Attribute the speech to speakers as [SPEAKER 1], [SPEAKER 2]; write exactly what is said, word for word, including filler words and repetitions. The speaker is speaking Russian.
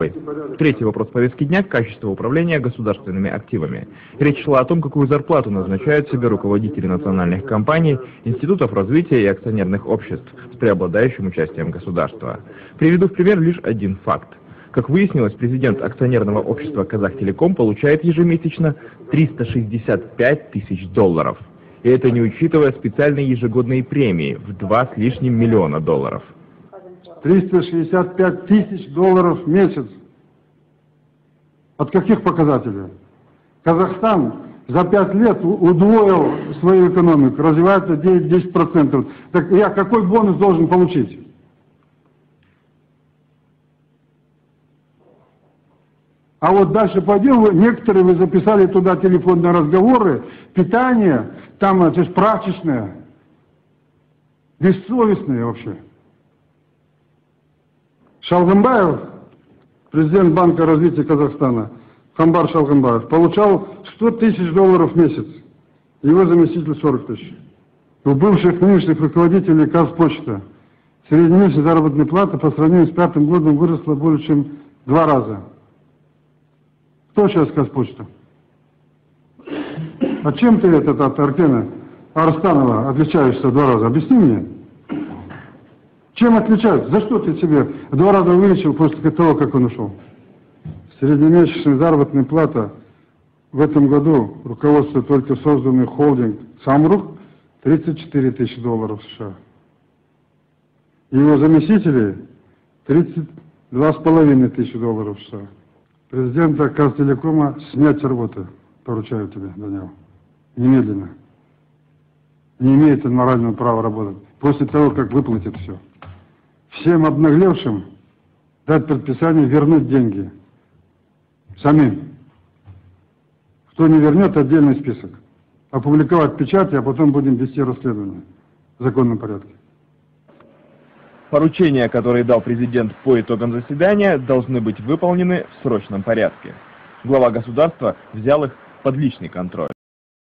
[SPEAKER 1] Третий вопрос повестки дня – качество управления государственными активами. Речь шла о том, какую зарплату назначают себе руководители национальных компаний, институтов развития и акционерных обществ с преобладающим участием государства. Приведу в пример лишь один факт. Как выяснилось, президент акционерного общества «Казахтелеком» получает ежемесячно триста шестьдесят пять тысяч долларов. И это не учитывая специальные ежегодные премии в два с лишним миллиона долларов.
[SPEAKER 2] триста шестьдесят пять тысяч долларов в месяц. От каких показателей? Казахстан за пять лет удвоил свою экономику, развивается девять-десять процентов. Так я какой бонус должен получить? А вот дальше пойдем, вы, некоторые вы записали туда телефонные разговоры, питание, там это ж прачечное, бессовестные вообще. Шалгымбаев, президент Банка развития Казахстана, Хамбар Шалгымбаев, получал сто тысяч долларов в месяц, его заместитель сорок тысяч. У бывших нынешних руководителей Казпочта среднемесячная заработная плата по сравнению с пятым годом выросла более чем в два раза. Кто сейчас Казпочта? А чем ты этот от Аркена Арстанова отличаешься в два раза? Объясни мне. Чем отличаются? За что ты себе в два раза увеличил после того, как он ушел? Среднемесячная заработная плата в этом году, руководство только созданный холдинг Самрук, тридцать четыре тысячи долларов США. Его заместители тридцать два с половиной тысячи долларов США. Президента Казахтелекома снять с работы, поручаю тебе, Данил, немедленно. Не имеет он морального права работать после того, как выплатит все. Всем обнаглевшим дать предписание вернуть деньги. Самим. Кто не вернет, отдельный список. Опубликовать печать, а потом будем вести расследование в законном порядке.
[SPEAKER 1] Поручения, которые дал президент по итогам заседания, должны быть выполнены в срочном порядке. Глава государства взял их под личный контроль.